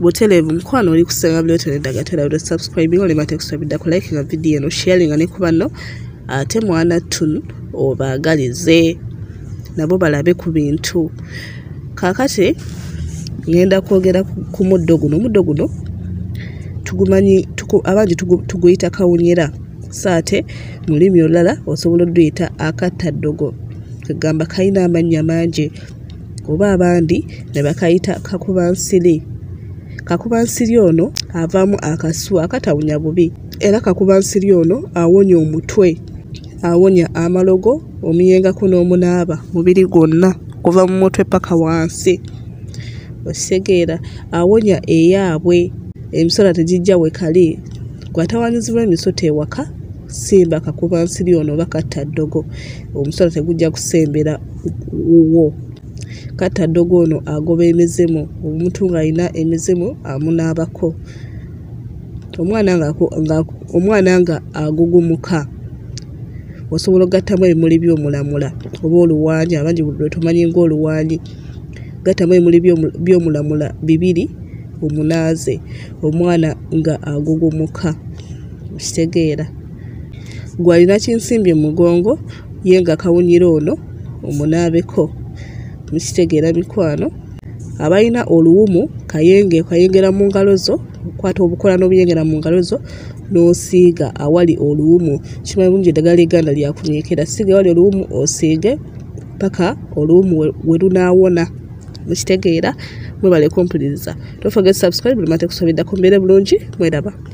butelevu mukwano oli kusenga buli otene dagatera ule subscribe ngole mate kusabida ku like nga video no sharing ne kubano ate mwana tunu obagalize nabo balabe ku bintu kakati ngenda kwogera ku muddo guno tugumanyi abangi tuguyita kawunyera saate mulimi olala osobola duyita akataddogo kagamba kaina amanya manje oba abandi ne bakayita kakubansiri ono avamu akasu akatawunya bubi era kakubansiri ono awonya omutwe awonya amalogo omuyenga kuno omunaaba mubiri gwonna kuva mu mutwe paka wansi osegeera awonya eyaabwe emisota tegijja we kali gwatawanyizibwa emisota ewaka simba kakubansiri ono bakataddogo omusota tegujja kusembera wuwo kataddogo ono agoba emizemo omuntu ng'alina emizemo amunaabako omwana nga agugumuka osobola okugattamu ebimuli by'omulamula oba oluwanyi abangi bwe tumanyi ng'oluwanyi gattamu ebimuli by'omulamula bibiri omunaaze omwana nga agugumuka kitegeera gwalina kinsimbye mugongo ye nga kawunyira ono omunaabeko mukitegeera mikwano abalina oluwumu kayengera mu ngalo zo okwata obukola n'obuyengera mu ngalo zo n'osiiga awali oluwumu kimanyi bulungi eddagala liganda lyakunyeekera siiga awali oluwumu osiige paka oluwumu we lunaawona mukitegeera mwebale kumpuliriza don't forget subscribe mate kusabidda ku mbeere bulungi mweraba